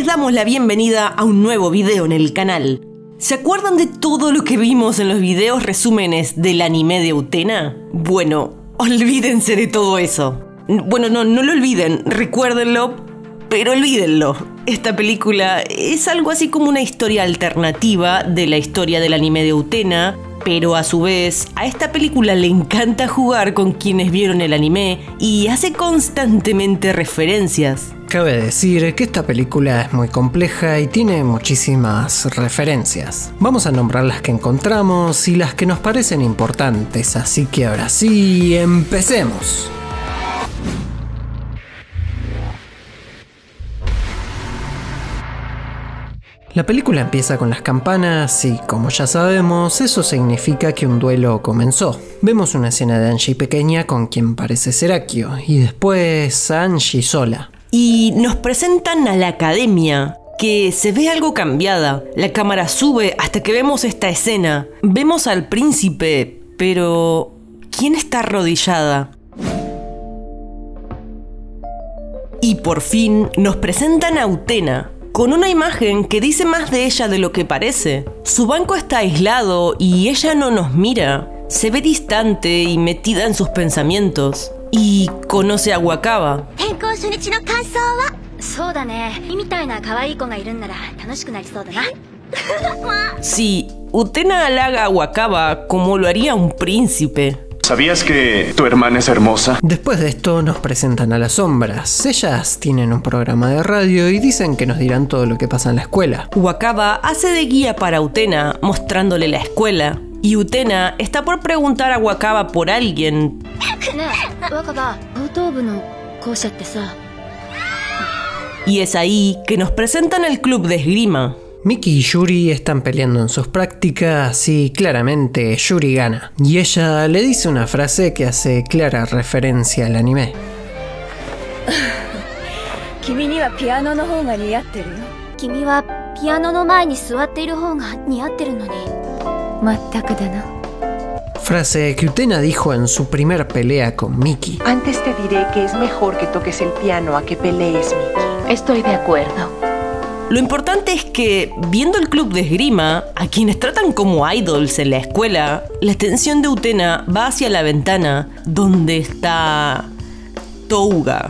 les damos la bienvenida a un nuevo video en el canal. ¿Se acuerdan de todo lo que vimos en los videos resúmenes del anime de Utena? Bueno, olvídense de todo eso. Bueno, no lo olviden, recuérdenlo, pero olvídenlo. Esta película es algo así como una historia alternativa de la historia del anime de Utena, pero a su vez, a esta película le encanta jugar con quienes vieron el anime y hace constantemente referencias. Cabe decir que esta película es muy compleja y tiene muchísimas referencias. Vamos a nombrar las que encontramos y las que nos parecen importantes, así que ahora sí, empecemos. La película empieza con las campanas y, como ya sabemos, eso significa que un duelo comenzó. Vemos una escena de Angie pequeña con quien parece ser Akio, y después a Angie sola. Y nos presentan a la academia, que se ve algo cambiada. La cámara sube hasta que vemos esta escena. Vemos al príncipe, pero ¿quién está arrodillada? Y por fin nos presentan a Utena, con una imagen que dice más de ella de lo que parece. Su banco está aislado y ella no nos mira. Se ve distante y metida en sus pensamientos. Y conoce a Wakaba. Sí, Utena halaga a Wakaba como lo haría un príncipe. ¿Sabías que tu hermana es hermosa? Después de esto nos presentan a las sombras. Ellas tienen un programa de radio y dicen que nos dirán todo lo que pasa en la escuela. Wakaba hace de guía para Utena, mostrándole la escuela. Y Utena está por preguntar a Wakaba por alguien. Y es ahí que nos presentan el club de esgrima. Miki y Yuri están peleando en sus prácticas y claramente Yuri gana. Y ella le dice una frase que hace clara referencia al anime. Frase que Utena dijo en su primer pelea con Miki. Antes te diré que es mejor que toques el piano a que pelees, Miki. Estoy de acuerdo. Lo importante es que, viendo el club de esgrima, a quienes tratan como idols en la escuela, la atención de Utena va hacia la ventana, donde está Touga.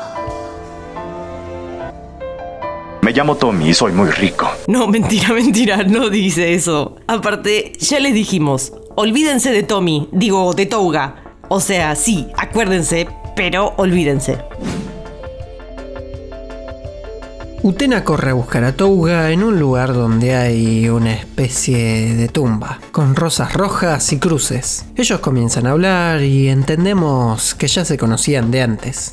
Me llamo Tommy y soy muy rico. No, mentira, no dice eso. Aparte, ya les dijimos, olvídense de Tommy, digo, de Touga. O sea, sí, acuérdense, pero olvídense. Utena corre a buscar a Touga en un lugar donde hay una especie de tumba, con rosas rojas y cruces. Ellos comienzan a hablar y entendemos que ya se conocían de antes.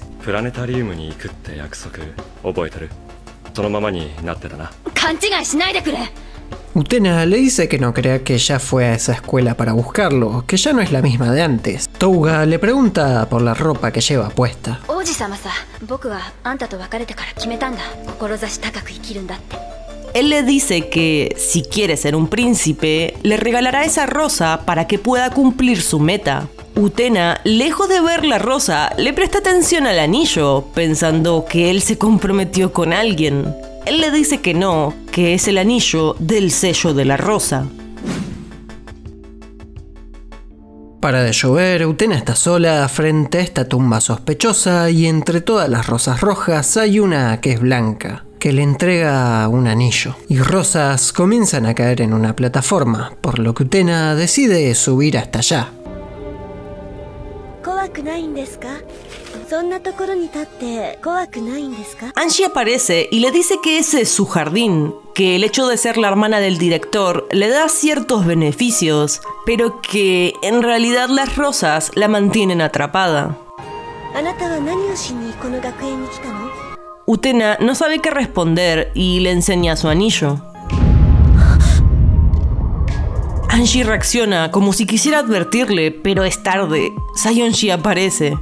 Utena le dice que no crea que ya fue a esa escuela para buscarlo, que ya no es la misma de antes. Touga le pregunta por la ropa que lleva puesta. Él le dice que si quiere ser un príncipe, le regalará esa rosa para que pueda cumplir su meta. Utena, lejos de ver la rosa, le presta atención al anillo, pensando que él se comprometió con alguien. Él le dice que no, que es el anillo del sello de la rosa. Para de llover, Utena está sola frente a esta tumba sospechosa y entre todas las rosas rojas hay una que es blanca, que le entrega un anillo. Y rosas comienzan a caer en una plataforma, por lo que Utena decide subir hasta allá. Angie aparece y le dice que ese es su jardín, que el hecho de ser la hermana del director le da ciertos beneficios, pero que en realidad las rosas la mantienen atrapada. Utena no sabe qué responder y le enseña su anillo. Angie reacciona como si quisiera advertirle, pero es tarde. Sayonji aparece.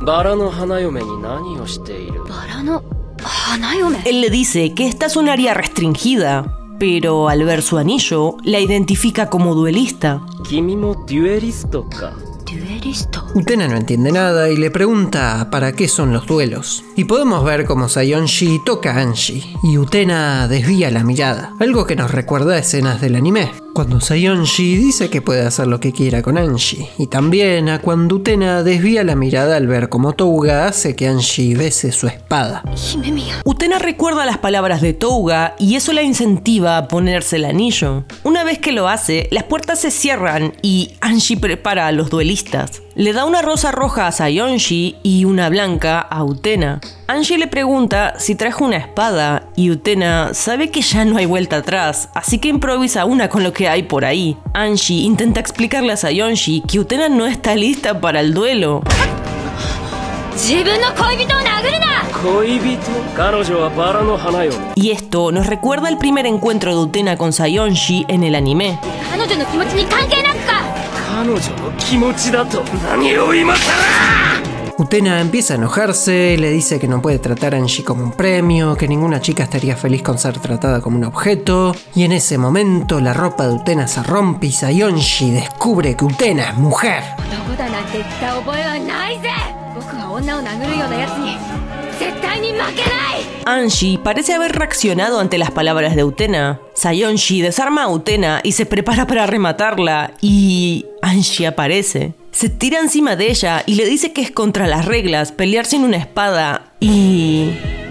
Él le dice que esta es un área restringida, pero al ver su anillo, la identifica como duelista. Utena no entiende nada y le pregunta para qué son los duelos. Y podemos ver cómo Sayonji toca a Angie y Utena desvía la mirada, algo que nos recuerda a escenas del anime, cuando Sayonji dice que puede hacer lo que quiera con Angie, y también a cuando Utena desvía la mirada al ver cómo Touga hace que Angie bese su espada. Utena recuerda las palabras de Touga y eso la incentiva a ponerse el anillo. Una vez que lo hace, las puertas se cierran y Angie prepara a los duelistas. Le da una rosa roja a Sayonji y una blanca a Utena. Angie le pregunta si trajo una espada y Utena sabe que ya no hay vuelta atrás, así que improvisa una con lo que hay por ahí. Angie intenta explicarle a Sayonji que Utena no está lista para el duelo. Y esto nos recuerda el primer encuentro de Utena con Sayonji en el anime. Utena empieza a enojarse, le dice que no puede tratar a Angie como un premio, que ninguna chica estaría feliz con ser tratada como un objeto, y en ese momento la ropa de Utena se rompe y Sayonji descubre que Utena es mujer. Angie parece haber reaccionado ante las palabras de Utena. Sayonji desarma a Utena y se prepara para rematarla, y Angie aparece. Se tira encima de ella y le dice que es contra las reglas pelear sin una espada y...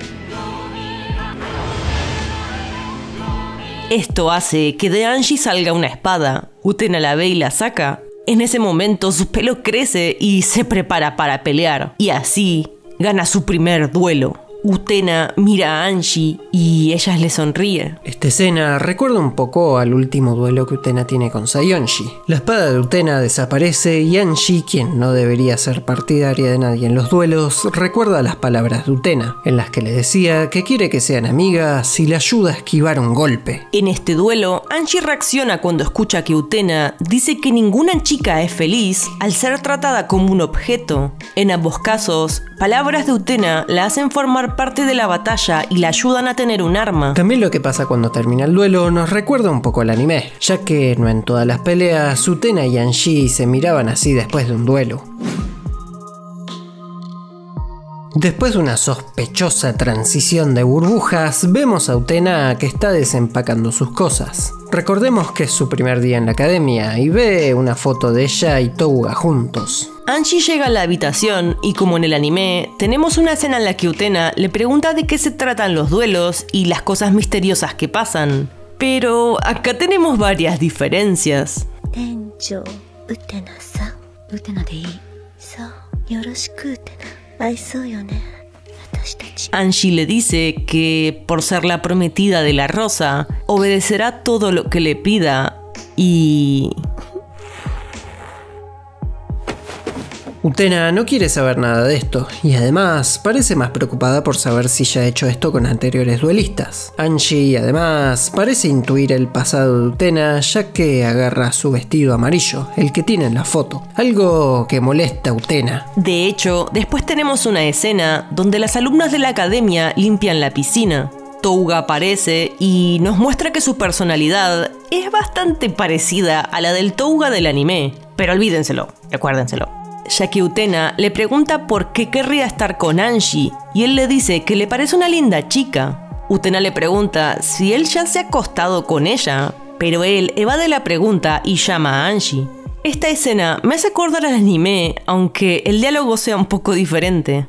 esto hace que de Angie salga una espada. Utena la ve y la saca. En ese momento su pelo crece y se prepara para pelear. Y así gana su primer duelo. Utena mira a Angie y ella le sonríe. Esta escena recuerda un poco al último duelo que Utena tiene con Sayonji. La espada de Utena desaparece y Angie, quien no debería ser partidaria de nadie en los duelos, recuerda las palabras de Utena, en las que le decía que quiere que sean amigas y le ayuda a esquivar un golpe. En este duelo, Angie reacciona cuando escucha que Utena dice que ninguna chica es feliz al ser tratada como un objeto. En ambos casos, palabras de Utena la hacen formar parte de la batalla y la ayudan a tener un arma. También lo que pasa cuando termina el duelo nos recuerda un poco al anime, ya que no en todas las peleas Utena y Angie se miraban así después de un duelo. Después de una sospechosa transición de burbujas, vemos a Utena que está desempacando sus cosas. Recordemos que es su primer día en la academia y ve una foto de ella y Touga juntos. Angie llega a la habitación y, como en el anime, tenemos una escena en la que Utena le pregunta de qué se tratan los duelos y las cosas misteriosas que pasan. Pero acá tenemos varias diferencias. Angie le dice que, por ser la prometida de la rosa, obedecerá todo lo que le pida y... Utena no quiere saber nada de esto, y además parece más preocupada por saber si ya ha hecho esto con anteriores duelistas. Angie además parece intuir el pasado de Utena, ya que agarra su vestido amarillo, el que tiene en la foto, algo que molesta a Utena. De hecho, después tenemos una escena donde las alumnas de la academia limpian la piscina. Touga aparece y nos muestra que su personalidad es bastante parecida a la del Touga del anime, pero olvídenselo, acuérdenselo. Ya que Utena le pregunta por qué querría estar con Angie y él le dice que le parece una linda chica. Utena le pregunta si él ya se ha acostado con ella, pero él evade la pregunta y llama a Angie. Esta escena me hace acordar al anime, aunque el diálogo sea un poco diferente.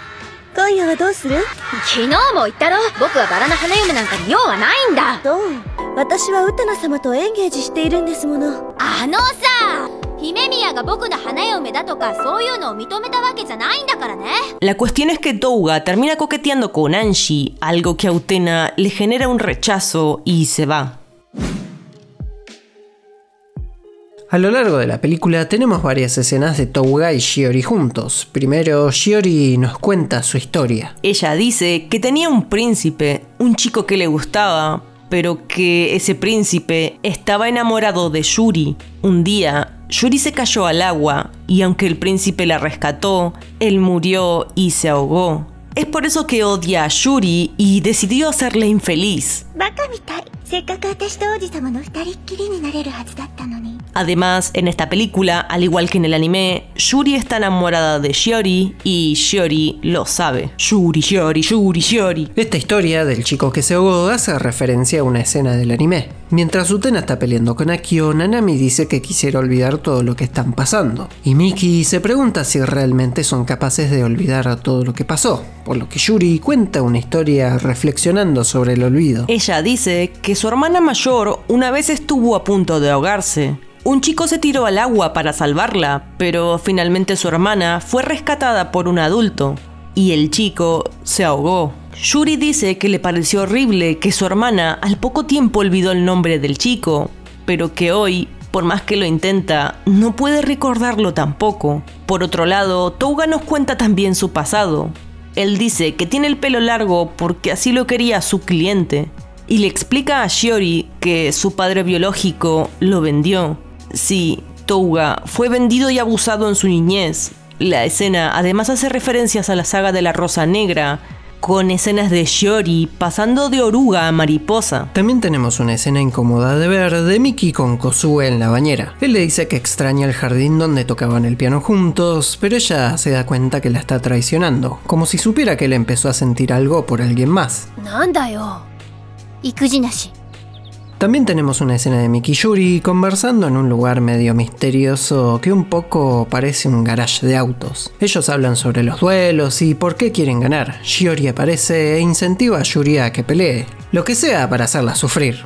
La cuestión es que Touga termina coqueteando con Angie, algo que a Utena le genera un rechazo y se va. A lo largo de la película tenemos varias escenas de Touga y Shiori juntos. Primero, Shiori nos cuenta su historia. Ella dice que tenía un príncipe, un chico que le gustaba, pero que ese príncipe estaba enamorado de Yuri. Un día, Yuri se cayó al agua y aunque el príncipe la rescató, él murió y se ahogó. Es por eso que odia a Yuri y decidió hacerle infeliz. Además, en esta película, al igual que en el anime, Yuri está enamorada de Shiori y Shiori lo sabe. Yuri, Shiori, Yuri, Shiori. Esta historia del chico que se ahogó hace referencia a una escena del anime. Mientras Utena está peleando con Akio, Nanami dice que quisiera olvidar todo lo que están pasando. Y Miki se pregunta si realmente son capaces de olvidar todo lo que pasó, por lo que Yuri cuenta una historia reflexionando sobre el olvido. Ella dice que su hermana mayor una vez estuvo a punto de ahogarse. Un chico se tiró al agua para salvarla, pero finalmente su hermana fue rescatada por un adulto y el chico se ahogó. Yuri dice que le pareció horrible que su hermana al poco tiempo olvidó el nombre del chico, pero que hoy, por más que lo intenta, no puede recordarlo tampoco. Por otro lado, Touga nos cuenta también su pasado. Él dice que tiene el pelo largo porque así lo quería su cliente, y le explica a Shiori que su padre biológico lo vendió. Sí, Touga fue vendido y abusado en su niñez. La escena además hace referencias a la saga de la Rosa Negra, con escenas de Shiori pasando de oruga a mariposa. También tenemos una escena incómoda de ver de Miki con Kozue en la bañera. Él le dice que extraña el jardín donde tocaban el piano juntos, pero ella se da cuenta que la está traicionando, como si supiera que él empezó a sentir algo por alguien más. También tenemos una escena de Miki y Yuri conversando en un lugar medio misterioso que un poco parece un garage de autos. Ellos hablan sobre los duelos y por qué quieren ganar. Shiori aparece e incentiva a Yuri a que pelee, lo que sea para hacerla sufrir.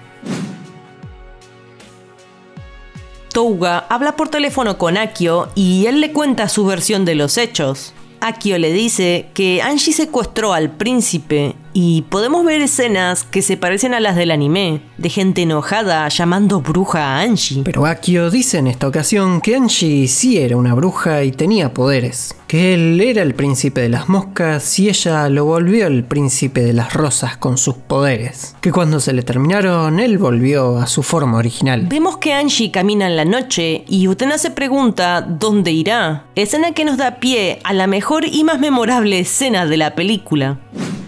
Touga habla por teléfono con Akio y él le cuenta su versión de los hechos. Akio le dice que Angie secuestró al príncipe y podemos ver escenas que se parecen a las del anime, de gente enojada llamando bruja a Angie. Pero Akio dice en esta ocasión que Angie sí era una bruja y tenía poderes, que él era el príncipe de las moscas y ella lo volvió el príncipe de las rosas con sus poderes, que cuando se le terminaron él volvió a su forma original. Vemos que Angie camina en la noche y Utena se pregunta dónde irá, escena que nos da pie a la mejor y más memorable escena de la película.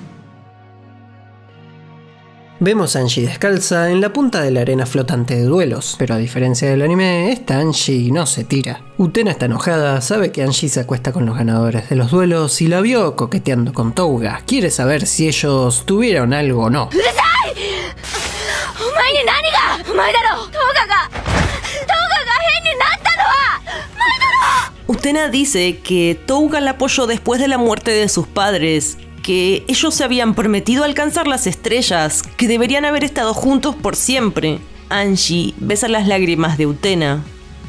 Vemos a Angie descalza en la punta de la arena flotante de duelos, pero a diferencia del anime, esta Angie no se tira. Utena está enojada, sabe que Angie se acuesta con los ganadores de los duelos y la vio coqueteando con Touga. Quiere saber si ellos tuvieron algo o no. Utena dice que Touga la apoyó después de la muerte de sus padres, que ellos se habían prometido alcanzar las estrellas, que deberían haber estado juntos por siempre. Angie besa las lágrimas de Utena.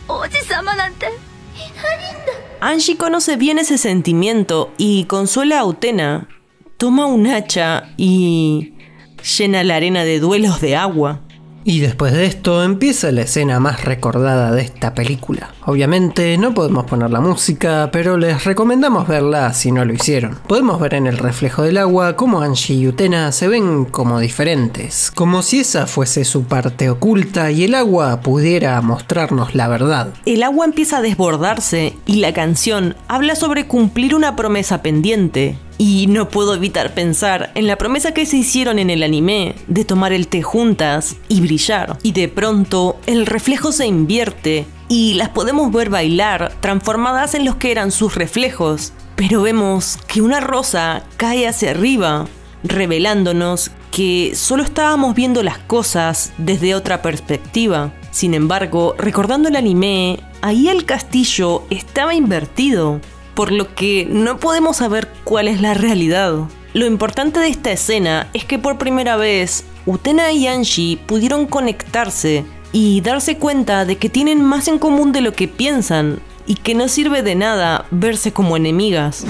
Angie conoce bien ese sentimiento y consuela a Utena. Toma un hacha y llena la arena de duelos de agua. Y después de esto empieza la escena más recordada de esta película. Obviamente no podemos poner la música, pero les recomendamos verla si no lo hicieron. Podemos ver en el reflejo del agua cómo Angie y Utena se ven como diferentes, como si esa fuese su parte oculta y el agua pudiera mostrarnos la verdad. El agua empieza a desbordarse y la canción habla sobre cumplir una promesa pendiente. Y no puedo evitar pensar en la promesa que se hicieron en el anime de tomar el té juntas y brillar. Y de pronto el reflejo se invierte y las podemos ver bailar transformadas en los que eran sus reflejos. Pero vemos que una rosa cae hacia arriba, revelándonos que solo estábamos viendo las cosas desde otra perspectiva. Sin embargo, recordando el anime, ahí el castillo estaba invertido, por lo que no podemos saber cuál es la realidad. Lo importante de esta escena es que por primera vez Utena y Angie pudieron conectarse y darse cuenta de que tienen más en común de lo que piensan y que no sirve de nada verse como enemigas.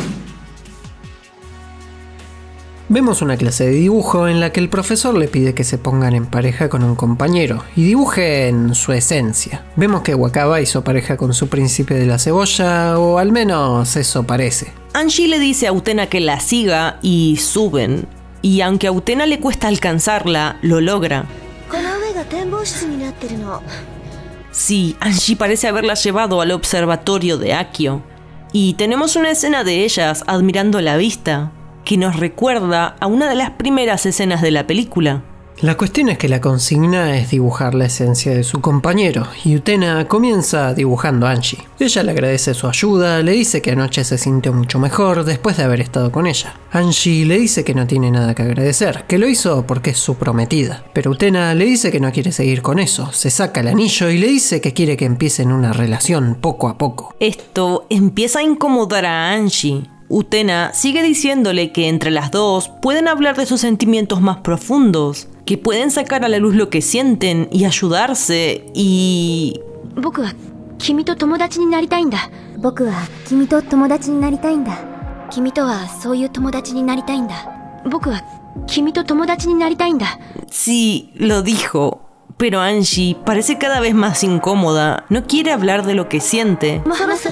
Vemos una clase de dibujo en la que el profesor le pide que se pongan en pareja con un compañero y dibujen su esencia. Vemos que Wakaba hizo pareja con su príncipe de la cebolla, o al menos eso parece. Angie le dice a Utena que la siga y suben. Y aunque a Utena le cuesta alcanzarla, lo logra. Sí, Angie parece haberla llevado al observatorio de Akio. Y tenemos una escena de ellas admirando la vista, que nos recuerda a una de las primeras escenas de la película. La cuestión es que la consigna es dibujar la esencia de su compañero, y Utena comienza dibujando a Angie. Ella le agradece su ayuda, le dice que anoche se sintió mucho mejor después de haber estado con ella. Angie le dice que no tiene nada que agradecer, que lo hizo porque es su prometida. Pero Utena le dice que no quiere seguir con eso, se saca el anillo y le dice que quiere que empiecen una relación poco a poco. Esto empieza a incomodar a Angie. Utena sigue diciéndole que entre las dos pueden hablar de sus sentimientos más profundos, que pueden sacar a la luz lo que sienten y ayudarse y... Sí, lo dijo. Pero Angie parece cada vez más incómoda, no quiere hablar de lo que siente.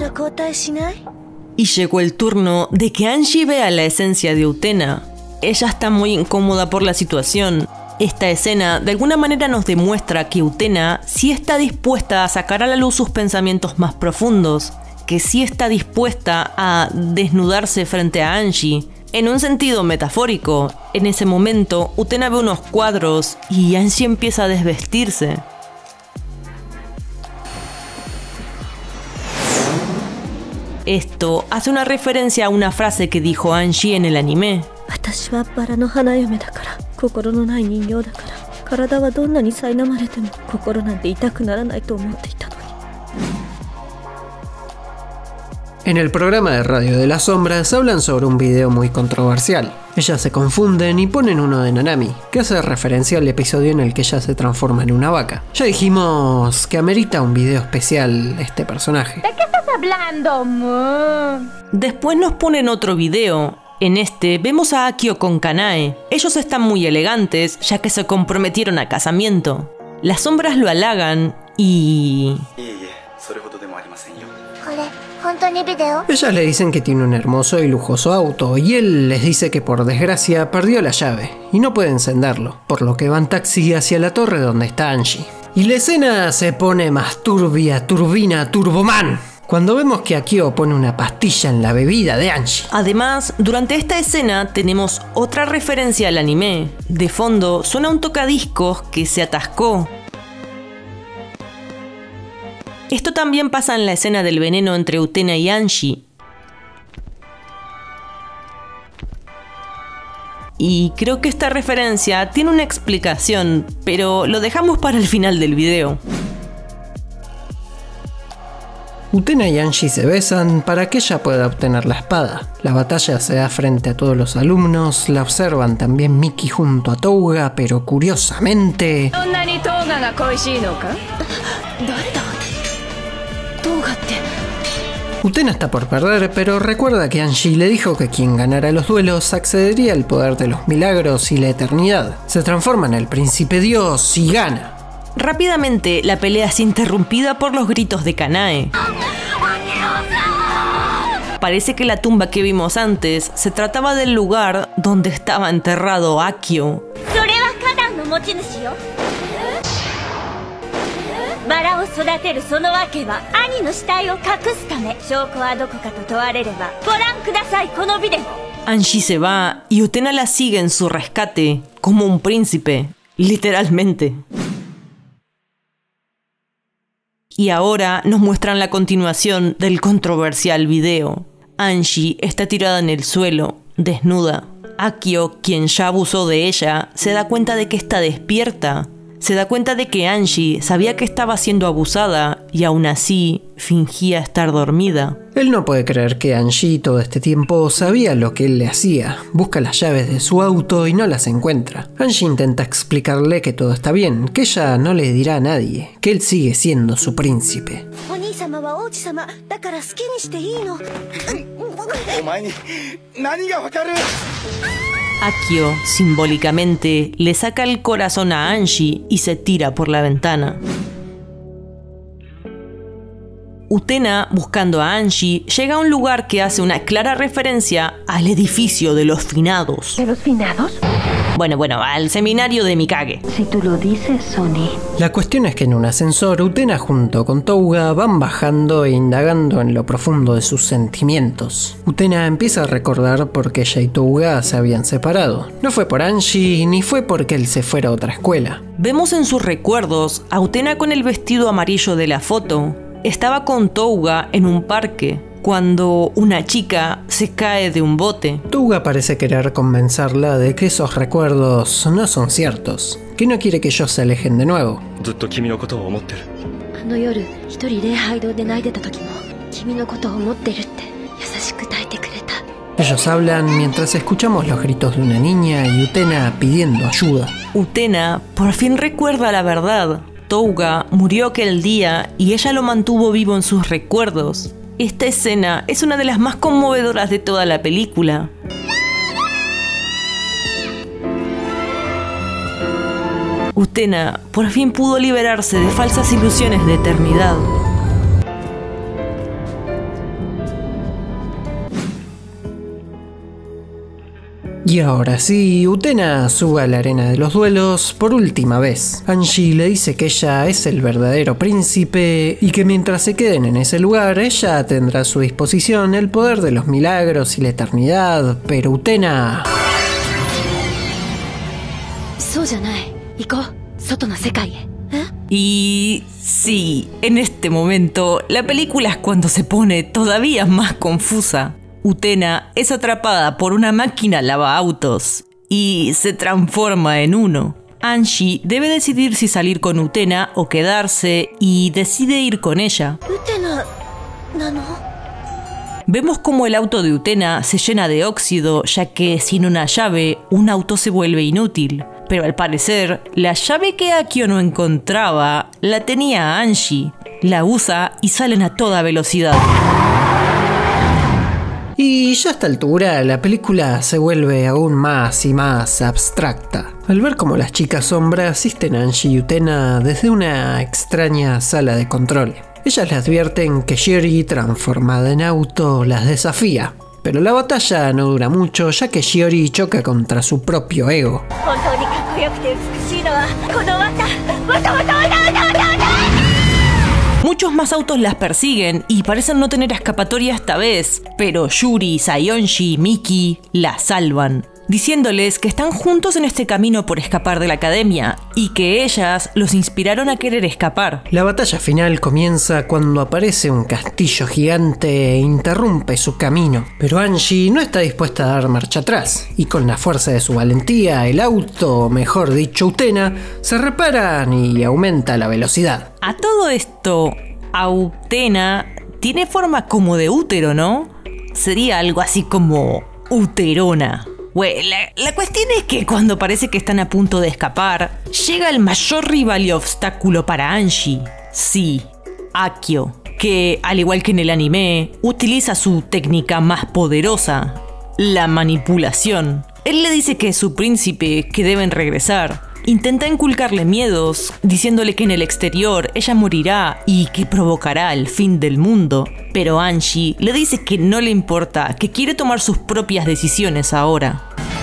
Y llegó el turno de que Angie vea la esencia de Utena. Ella está muy incómoda por la situación. Esta escena de alguna manera nos demuestra que Utena sí está dispuesta a sacar a la luz sus pensamientos más profundos, que sí está dispuesta a desnudarse frente a Angie. En un sentido metafórico, en ese momento Utena ve unos cuadros y Angie empieza a desvestirse. Esto hace una referencia a una frase que dijo Angie en el anime. En el programa de Radio de las Sombras hablan sobre un video muy controversial. Ellas se confunden y ponen uno de Nanami, que hace referencia al episodio en el que ella se transforma en una vaca. Ya dijimos que amerita un video especial este personaje. ¿De qué estás hablando, Moon? Después nos ponen otro video. En este vemos a Akio con Kanae. Ellos están muy elegantes ya que se comprometieron a casamiento. Las sombras lo halagan y... Ellas le dicen que tiene un hermoso y lujoso auto y él les dice que por desgracia perdió la llave y no puede encenderlo, por lo que van taxi hacia la torre donde está Angie. Y la escena se pone más turbia, turbina, turboman, cuando vemos que Akio pone una pastilla en la bebida de Angie. Además, durante esta escena tenemos otra referencia al anime. De fondo suena un tocadiscos que se atascó. Esto también pasa en la escena del veneno entre Utena y Angie. Y creo que esta referencia tiene una explicación, pero lo dejamos para el final del video. Utena y Angie se besan para que ella pueda obtener la espada. La batalla se da frente a todos los alumnos, la observan también Miki junto a Touga, pero curiosamente... Utena está por perder, pero recuerda que Angie le dijo que quien ganara los duelos accedería al poder de los milagros y la eternidad. Se transforma en el príncipe dios y gana. Rápidamente la pelea es interrumpida por los gritos de Kanae. Parece que la tumba que vimos antes se trataba del lugar donde estaba enterrado Akio. Angie se va y Utena la sigue en su rescate, como un príncipe, literalmente. Y ahora nos muestran la continuación del controversial video. Angie está tirada en el suelo, desnuda. Akio, quien ya abusó de ella, se da cuenta de que está despierta. Se da cuenta de que Angie sabía que estaba siendo abusada y aún así fingía estar dormida. Él no puede creer que Angie todo este tiempo sabía lo que él le hacía. Busca las llaves de su auto y no las encuentra. Angie intenta explicarle que todo está bien, que ella no le dirá a nadie, que él sigue siendo su príncipe. Akio, simbólicamente, le saca el corazón a Angie y se tira por la ventana. Utena, buscando a Angie, llega a un lugar que hace una clara referencia al edificio de los finados. ¿De los finados? Bueno, al seminario de Mikage. Si tú lo dices, Sony. La cuestión es que en un ascensor, Utena junto con Touga van bajando e indagando en lo profundo de sus sentimientos. Utena empieza a recordar por qué ella y Touga se habían separado. No fue por Angie, ni fue porque él se fuera a otra escuela. Vemos en sus recuerdos a Utena con el vestido amarillo de la foto. Estaba con Touga en un parque cuando una chica se cae de un bote. Touga parece querer convencerla de que esos recuerdos no son ciertos, que no quiere que ellos se alejen de nuevo. Ellos hablan mientras escuchamos los gritos de una niña y Utena pidiendo ayuda. Utena por fin recuerda la verdad. Touga murió aquel día y ella lo mantuvo vivo en sus recuerdos. Esta escena es una de las más conmovedoras de toda la película. Utena por fin pudo liberarse de falsas ilusiones de eternidad. Y ahora sí, Utena sube a la arena de los duelos por última vez. Angie le dice que ella es el verdadero príncipe y que mientras se queden en ese lugar, ella tendrá a su disposición el poder de los milagros y la eternidad, pero Utena... Y sí, en este momento, la película es cuando se pone todavía más confusa. Utena es atrapada por una máquina lavaautos y se transforma en uno. Angie debe decidir si salir con Utena o quedarse y decide ir con ella. Vemos como el auto de Utena se llena de óxido, ya que sin una llave un auto se vuelve inútil. Pero al parecer, la llave que Akio no encontraba la tenía Angie. La usa y salen a toda velocidad. Y ya a esta altura la película se vuelve aún más y más abstracta. Al ver cómo las chicas sombra asisten a Angie y Utena desde una extraña sala de control. Ellas le advierten que Shiori, transformada en auto, las desafía. Pero la batalla no dura mucho, ya que Shiori choca contra su propio ego. Muchos más autos las persiguen y parecen no tener escapatoria esta vez, pero Yuri, Sayonji y Miki las salvan, diciéndoles que están juntos en este camino por escapar de la academia y que ellas los inspiraron a querer escapar. La batalla final comienza cuando aparece un castillo gigante e interrumpe su camino, pero Angie no está dispuesta a dar marcha atrás y con la fuerza de su valentía el auto, o mejor dicho Utena, se reparan y aumenta la velocidad. A todo esto, Utena tiene forma como de útero, ¿no? Sería algo así como uterona. La cuestión es que cuando parece que están a punto de escapar, llega el mayor rival y obstáculo para Angie. Sí, Akio, que al igual que en el anime, utiliza su técnica más poderosa, la manipulación. Él le dice que es su príncipe, que deben regresar. Intenta inculcarle miedos, diciéndole que en el exterior ella morirá y que provocará el fin del mundo. Pero Angie le dice que no le importa, que quiere tomar sus propias decisiones ahora.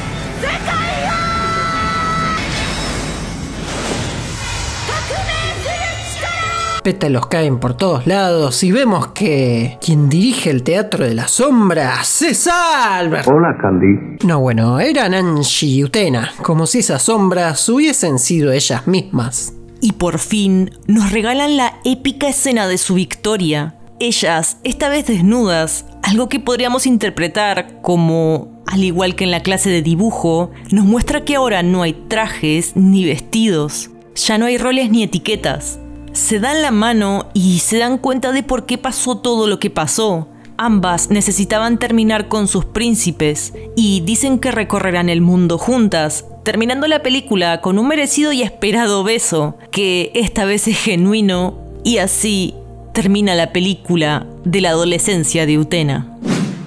Pétalos caen por todos lados y vemos que quien dirige el teatro de la sombra se salva. Hola, Candy. No, bueno, eran Angie y Utena, como si esas sombras hubiesen sido ellas mismas. Y por fin nos regalan la épica escena de su victoria. Ellas, esta vez desnudas, algo que podríamos interpretar como, al igual que en la clase de dibujo, nos muestra que ahora no hay trajes ni vestidos, ya no hay roles ni etiquetas. Se dan la mano y se dan cuenta de por qué pasó todo lo que pasó. Ambas necesitaban terminar con sus príncipes y dicen que recorrerán el mundo juntas, terminando la película con un merecido y esperado beso, que esta vez es genuino, y así termina la película de la adolescencia de Utena.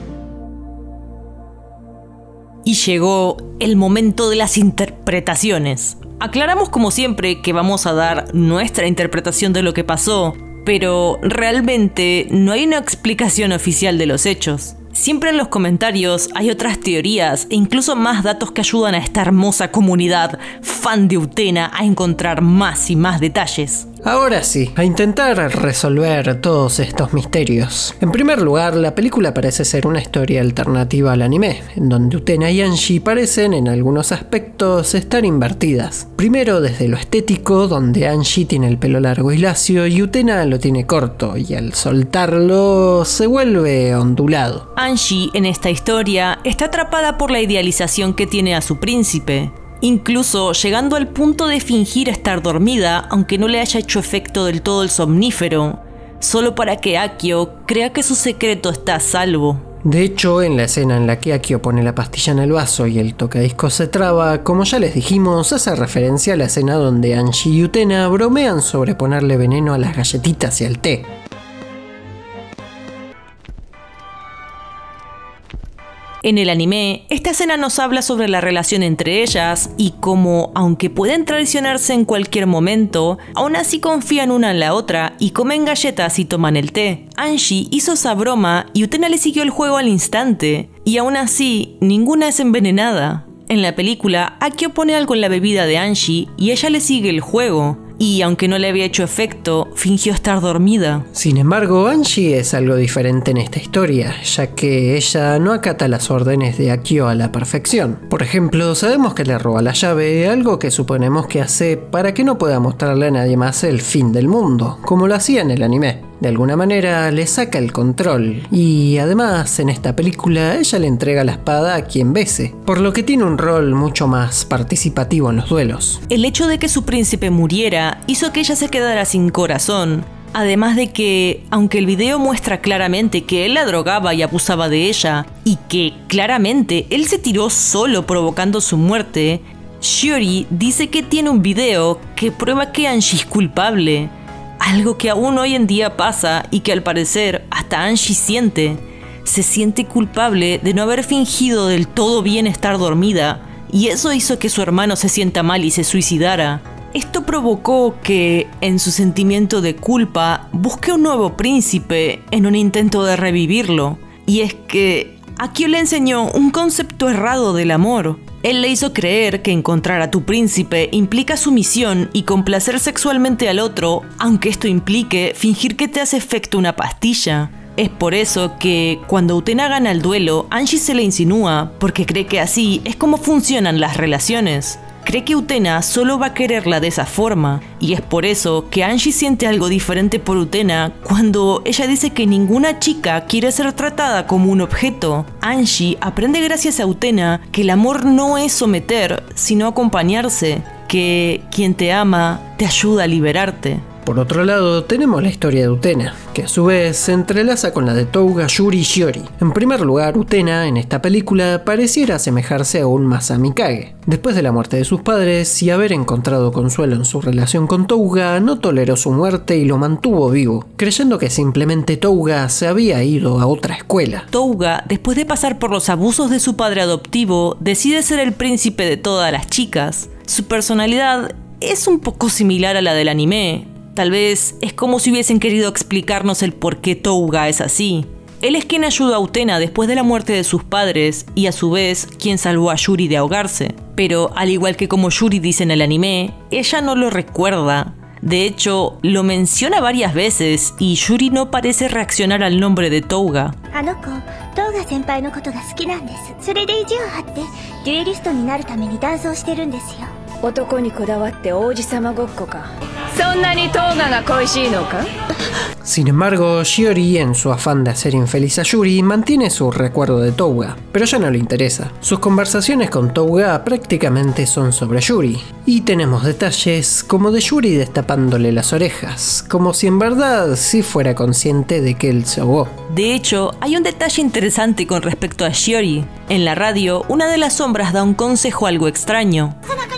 Y llegó el momento de las interpretaciones. Aclaramos como siempre que vamos a dar nuestra interpretación de lo que pasó, pero realmente no hay una explicación oficial de los hechos. Siempre en los comentarios hay otras teorías e incluso más datos que ayudan a esta hermosa comunidad fan de Utena a encontrar más y más detalles. Ahora sí, a intentar resolver todos estos misterios. En primer lugar, la película parece ser una historia alternativa al anime, en donde Utena y Angie parecen en algunos aspectos estar invertidas. Primero desde lo estético, donde Angie tiene el pelo largo y lacio y Utena lo tiene corto, y al soltarlo se vuelve ondulado. Angie en esta historia está atrapada por la idealización que tiene a su príncipe, incluso llegando al punto de fingir estar dormida aunque no le haya hecho efecto del todo el somnífero, solo para que Akio crea que su secreto está a salvo. De hecho, en la escena en la que Akio pone la pastilla en el vaso y el tocadiscos se traba, como ya les dijimos, hace referencia a la escena donde Angie y Utena bromean sobre ponerle veneno a las galletitas y al té. En el anime, esta escena nos habla sobre la relación entre ellas y cómo, aunque pueden traicionarse en cualquier momento, aún así confían una en la otra y comen galletas y toman el té. Angie hizo esa broma y Utena le siguió el juego al instante, y aún así, ninguna es envenenada. En la película, Akio pone algo en la bebida de Angie y ella le sigue el juego, y aunque no le había hecho efecto, fingió estar dormida. Sin embargo, Angie es algo diferente en esta historia, ya que ella no acata las órdenes de Akio a la perfección. Por ejemplo, sabemos que le roba la llave, algo que suponemos que hace para que no pueda mostrarle a nadie más el fin del mundo, como lo hacía en el anime. De alguna manera le saca el control, y además en esta película ella le entrega la espada a quien bese, por lo que tiene un rol mucho más participativo en los duelos. El hecho de que su príncipe muriera hizo que ella se quedara sin corazón, además de que, aunque el video muestra claramente que él la drogaba y abusaba de ella, y que claramente él se tiró solo provocando su muerte, Shiori dice que tiene un video que prueba que Angie es culpable. Algo que aún hoy en día pasa y que al parecer hasta Angie siente. Se siente culpable de no haber fingido del todo bien estar dormida, y eso hizo que su hermano se sienta mal y se suicidara. Esto provocó que, en su sentimiento de culpa, busque un nuevo príncipe en un intento de revivirlo. Y es que Akio le enseñó un concepto errado del amor. Él le hizo creer que encontrar a tu príncipe implica sumisión y complacer sexualmente al otro, aunque esto implique fingir que te hace efecto una pastilla. Es por eso que, cuando Utena gana el duelo, Angie se le insinúa, porque cree que así es como funcionan las relaciones. Cree que Utena solo va a quererla de esa forma, y es por eso que Angie siente algo diferente por Utena cuando ella dice que ninguna chica quiere ser tratada como un objeto. Angie aprende gracias a Utena que el amor no es someter, sino acompañarse, que quien te ama te ayuda a liberarte. Por otro lado, tenemos la historia de Utena, que a su vez se entrelaza con la de Touga, Yuri y Shiori. En primer lugar, Utena en esta película pareciera asemejarse aún más a Mikage. Después de la muerte de sus padres y haber encontrado consuelo en su relación con Touga, no toleró su muerte y lo mantuvo vivo, creyendo que simplemente Touga se había ido a otra escuela. Touga, después de pasar por los abusos de su padre adoptivo, decide ser el príncipe de todas las chicas. Su personalidad es un poco similar a la del anime. Tal vez es como si hubiesen querido explicarnos el por qué Touga es así. Él es quien ayudó a Utena después de la muerte de sus padres y a su vez quien salvó a Yuri de ahogarse. Pero al igual que como Yuri dice en el anime, ella no lo recuerda. De hecho, lo menciona varias veces y Yuri no parece reaccionar al nombre de Touga. Sin embargo, Shiori, en su afán de hacer infeliz a Yuri, mantiene su recuerdo de Touga, pero ya no le interesa. Sus conversaciones con Touga prácticamente son sobre Yuri, y tenemos detalles como de Yuri destapándole las orejas, como si en verdad sí fuera consciente de que él se ahogó. De hecho, hay un detalle interesante con respecto a Shiori. En la radio, una de las sombras da un consejo algo extraño.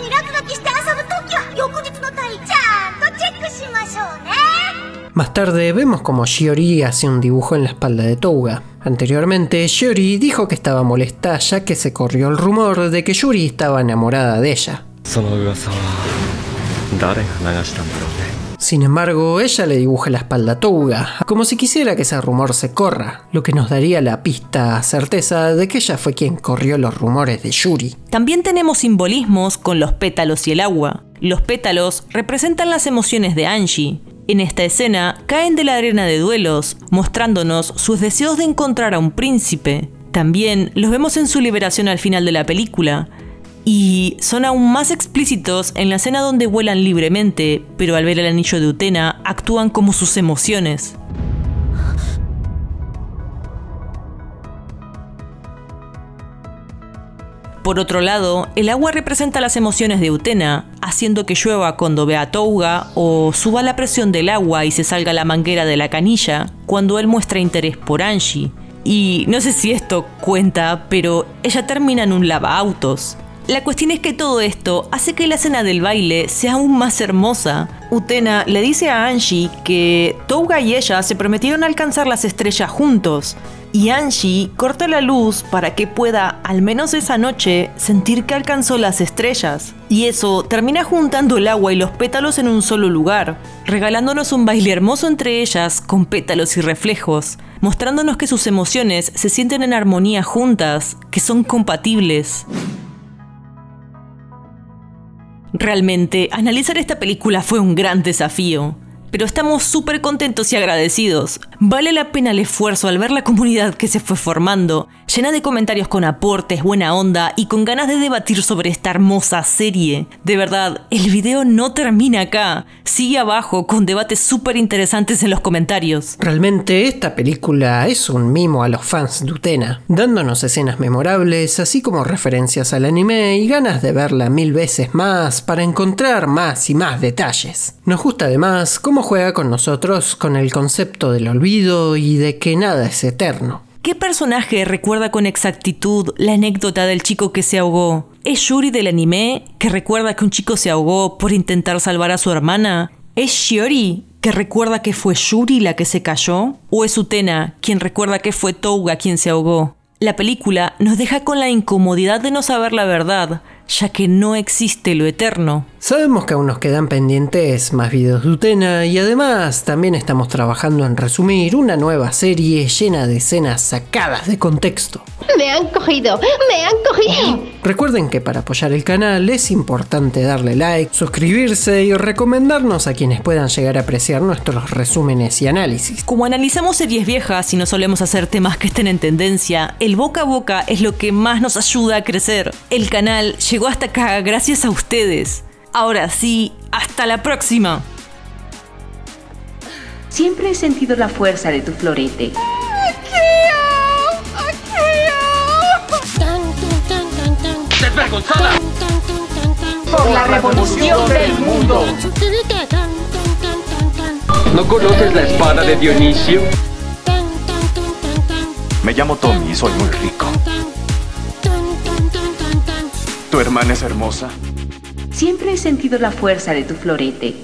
Más tarde vemos como Shiori hace un dibujo en la espalda de Touga. Anteriormente, Shiori dijo que estaba molesta ya que se corrió el rumor de que Yuri estaba enamorada de ella. Sin embargo, ella le dibuja la espalda a Touga, como si quisiera que ese rumor se corra, lo que nos daría la pista certeza de que ella fue quien corrió los rumores de Yuri. También tenemos simbolismos con los pétalos y el agua. Los pétalos representan las emociones de Angie. En esta escena caen de la arena de duelos, mostrándonos sus deseos de encontrar a un príncipe. También los vemos en su liberación al final de la película. Y son aún más explícitos en la escena donde vuelan libremente, pero al ver el anillo de Utena actúan como sus emociones. Por otro lado, el agua representa las emociones de Utena, haciendo que llueva cuando ve a Touga o suba la presión del agua y se salga la manguera de la canilla cuando él muestra interés por Angie. Y no sé si esto cuenta, pero ella termina en un lavaautos. La cuestión es que todo esto hace que la escena del baile sea aún más hermosa. Utena le dice a Angie que Touga y ella se prometieron alcanzar las estrellas juntos, y Angie corta la luz para que pueda, al menos esa noche, sentir que alcanzó las estrellas. Y eso termina juntando el agua y los pétalos en un solo lugar, regalándonos un baile hermoso entre ellas con pétalos y reflejos, mostrándonos que sus emociones se sienten en armonía juntas, que son compatibles. Realmente, analizar esta película fue un gran desafío, pero estamos súper contentos y agradecidos. Vale la pena el esfuerzo al ver la comunidad que se fue formando, llena de comentarios con aportes, buena onda y con ganas de debatir sobre esta hermosa serie. De verdad, el video no termina acá, sigue abajo con debates súper interesantes en los comentarios. Realmente esta película es un mimo a los fans de Utena, dándonos escenas memorables, así como referencias al anime y ganas de verla 1000 veces más para encontrar más y más detalles. Nos gusta además cómo juega con nosotros con el concepto del olvido y de que nada es eterno. ¿Qué personaje recuerda con exactitud la anécdota del chico que se ahogó? ¿Es Yuri del anime, que recuerda que un chico se ahogó por intentar salvar a su hermana? ¿Es Shiori, que recuerda que fue Yuri la que se cayó? ¿O es Utena, quien recuerda que fue Touga quien se ahogó? La película nos deja con la incomodidad de no saber la verdad, ya que no existe lo eterno. Sabemos que aún nos quedan pendientes más videos de Utena y además también estamos trabajando en resumir una nueva serie llena de escenas sacadas de contexto. Me han cogido, me han cogido. Recuerden que para apoyar el canal es importante darle like, suscribirse y recomendarnos a quienes puedan llegar a apreciar nuestros resúmenes y análisis. Como analizamos series viejas y no solemos hacer temas que estén en tendencia, el boca a boca es lo que más nos ayuda a crecer. El canal llegó hasta acá gracias a ustedes. Ahora sí, hasta la próxima. Siempre he sentido la fuerza de tu florete. ¡Desvergonzada! Por la revolución del mundo. ¿No conoces la espada de Dionisio? Me llamo Tommy y soy muy rico. ¿Tu hermana es hermosa? Siempre he sentido la fuerza de tu florete.